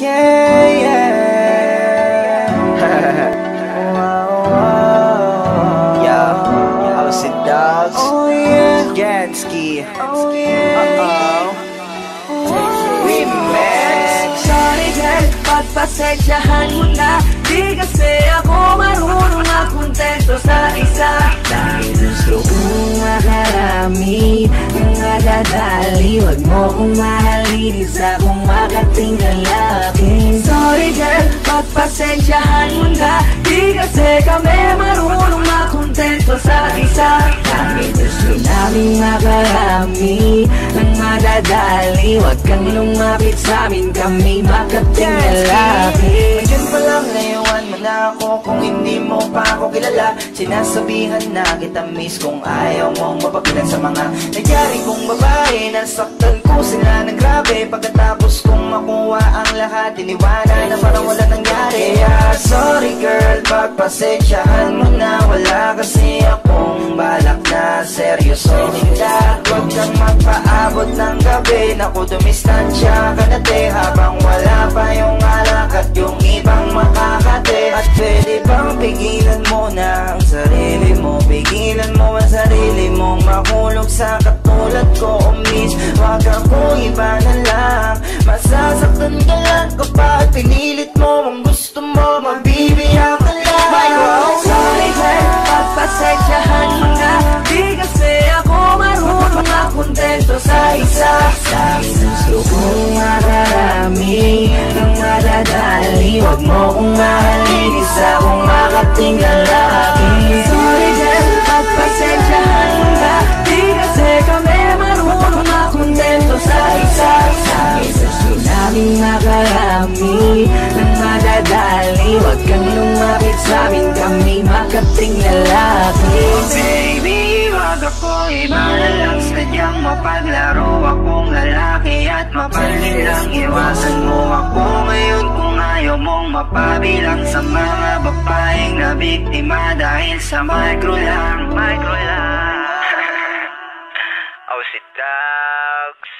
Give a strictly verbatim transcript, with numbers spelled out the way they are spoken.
Yeah, yeah. Yeah, how's it, dogs? Oh yeah, Gansky. Oh yeah. Uh oh. Remix. Sorry girl, pagpasensyahan mo na. Di kasi ako marunong makontento sa isa. Dahil gusto kong makarami, mga dadali. Huwag mo kong mahalin, isa kong makating lalaki. Sorry girl, pagpasensyahan mo na. Di kasi kami marunong makontento sa isa. Dahil gusto namin makarami, mga dadali. Huwag kang lumapit sa amin, kami makating lalaki. Ngayon pa lang layuan mo na ako, kung hindi mo pa ako kilala. Sinasabihan na kita miss kung ayaw mong mapagilan sa mga nangyari kong babae. Nasaktan ko sila ng grabe, pagkatapos kong makuha ang lahat, iniwanan na parang wala nangyari. Yeah, sorry girl, pagpasensyahan mo na. Wala kasi akong balak na seryosohin ka. Huwag kang magpaabot ng gabi, naku dumistansya ka na te, habang wala pa yung alak at yung ibang makakate. At pwede bang pigilan mo na ang sarili mo, pigilan mo ang sarili mong mahulog sa katulad ko. O miss, wag akong iba na lang, masasaktan ka lang kapag pinilit mo ang gusto mo, mabibiyak ka lang. Sorry girl, pagpasensyahan mo na. Di kasi ako marunong makontento sa isa. Dahil gusto kong makarami, ng madadali. Huwag mo kong mahalin, isa kong makating lalaki. Sorry girl, pagpasensyahan mo na. Di kasi kami marunong makontento sa isa. Dahil gusto namin makarami, ng madadali. Huwag kang lumapit sa amin, kami makating lalaki. Oh baby, wag ako iba na lang, sadyang mapaglaro akong lalaki at mapalit lang. Iwasan mo ako ngayon kung ayaw mong mapabilang sa mga babaeng na biktima dahil sa micro lang, micro lang. Oh, si Dogs.